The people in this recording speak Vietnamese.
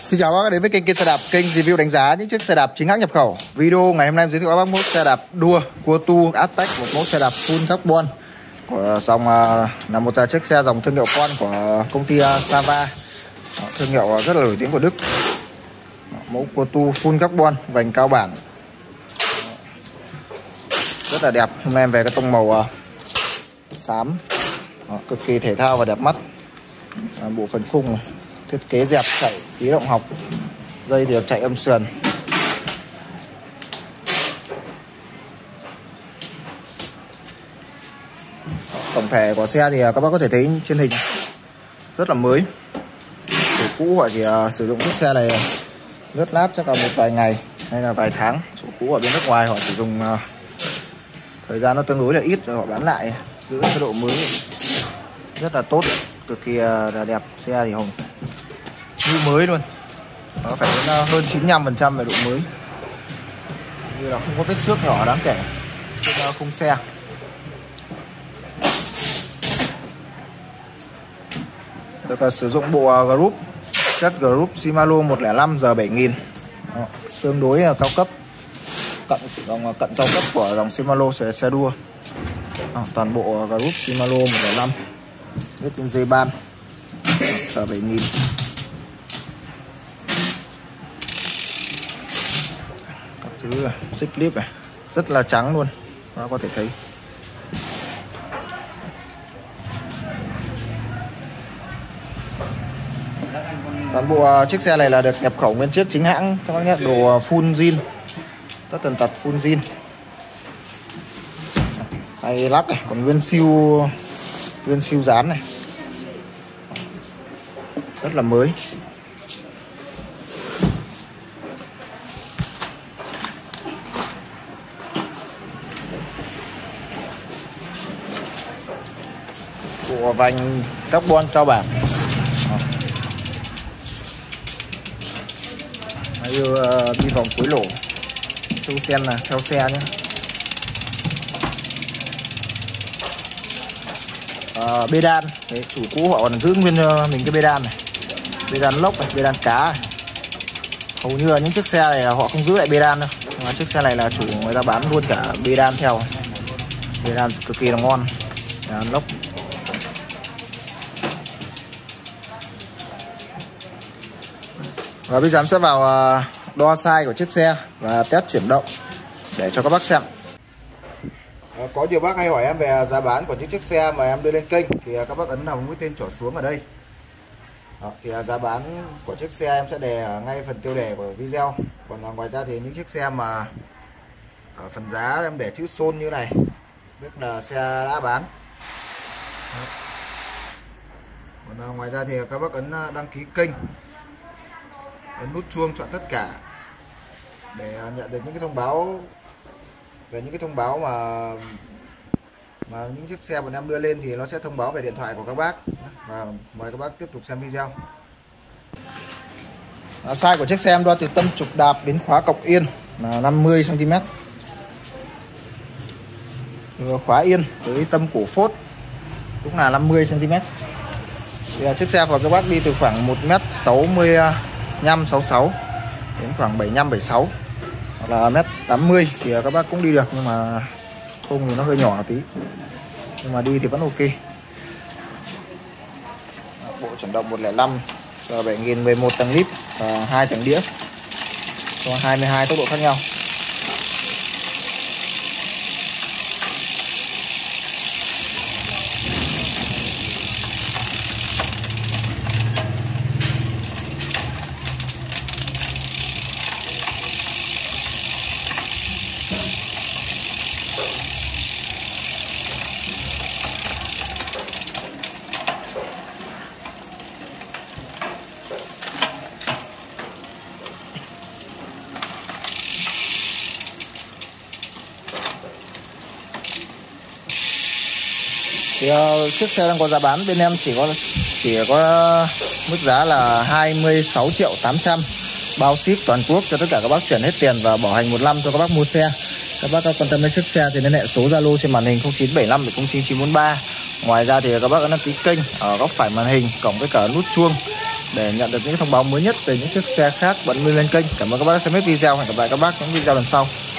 Xin chào các bác đến với kênh xe đạp, kênh review đánh giá những chiếc xe đạp chính hãng nhập khẩu. Video ngày hôm nay giới thiệu các bác mẫu xe đạp đua Kuotu Aztec, một mẫu xe đạp full carbon của dòng là một chiếc xe dòng thương hiệu con của công ty Sava, thương hiệu rất là nổi tiếng của Đức. Mẫu Kuotu full carbon, vành cao bản, rất là đẹp. Hôm nay em về cái tông màu xám, cực kỳ thể thao và đẹp mắt. Bộ phận khung này, thiết kế dẹp chạy khí động học, dây thì được chạy âm sườn. Tổng thể của xe thì các bác có thể thấy trên hình rất là mới. Chủ cũ họ chỉ sử dụng chiếc xe này lướt lát chắc là một vài ngày hay là vài tháng. Chủ cũ ở bên nước ngoài họ sử dụng thời gian nó tương đối là ít rồi họ bán lại, giữ cái độ mới rất là tốt, cực kỳ là đẹp. Xe thì hồng như mới luôn, nó phải đến hơn 95% về độ mới, như là không có vết xước nhỏ đáng kể trên khung xe. Được sử dụng bộ group chất group Shimano 105 R7000, tương đối là cao cấp, cận cao cấp của dòng Shimano xe đua. Toàn bộ group Shimano 105 viết trên dây ban R7000. Các thứ xích clip này rất là trắng luôn, các có thể thấy. Toàn bộ chiếc xe này là được nhập khẩu nguyên chiếc chính hãng các bác nhé, đồ full zin, tất tần tật full zin. Tay lắp này còn nguyên siêu dán này, rất là mới. Bộ vành carbon cao bản, đi vòng cuối lỗ, châu sen là theo xe nhé. Bê đan, đấy, chủ cũ họ còn giữ nguyên mình cái bê đan này, bê đan lốc này, bê đan cá này. Hầu như là những chiếc xe này là họ không giữ lại bê đan đâu, mà chiếc xe này là chủ người ta bán luôn cả bê đan theo. Bê đan cực kỳ là ngon, bê đan lốc. Và bây giờ em sẽ vào đo size của chiếc xe và test chuyển động để cho các bác xem. Có nhiều bác hay hỏi em về giá bán của những chiếc xe mà em đưa lên kênh, thì các bác ấn vào mũi tên trỏ xuống ở đây. Thì giá bán của chiếc xe em sẽ đề ở ngay phần tiêu đề của video. Còn ngoài ra thì những chiếc xe mà ở phần giá em để chữ xôn như này, tức là xe đã bán. Còn ngoài ra thì các bác ấn đăng ký kênh, ấn nút chuông chọn tất cả để nhận được những cái thông báo về những cái thông báo mà những chiếc xe bọn em đưa lên, thì nó sẽ thông báo về điện thoại của các bác. Và mời các bác tiếp tục xem video. Size của chiếc xe em đo từ tâm trục đạp đến khóa cọc yên là 50 cm, từ khóa yên tới tâm cổ phốt cũng là 50 cm. Thì chiếc xe của các bác đi từ khoảng 1m65-66 đến khoảng 75-76 hoặc là 1m80 thì các bác cũng đi được, nhưng mà khung thì nó hơi nhỏ tí, nhưng mà đi thì vẫn ok. Bộ chuyển động 105 R7000, 11 tầng lip và 2 tầng đĩa cho 22 tốc độ khác nhau. Thì chiếc xe đang có giá bán bên em chỉ có mức giá là 26.800.000, bao ship toàn quốc cho tất cả các bác chuyển hết tiền và bảo hành 1 năm cho các bác mua xe. Các bác quan tâm đến chiếc xe thì liên hệ số Zalo trên màn hình 0975 09943. Ngoài ra thì các bác ấn đăng ký kênh ở góc phải màn hình cộng với cả nút chuông để nhận được những thông báo mới nhất về những chiếc xe khác, bấm lên kênh. Cảm ơn các bác đã xem hết video. Hẹn gặp lại các bác những video lần sau.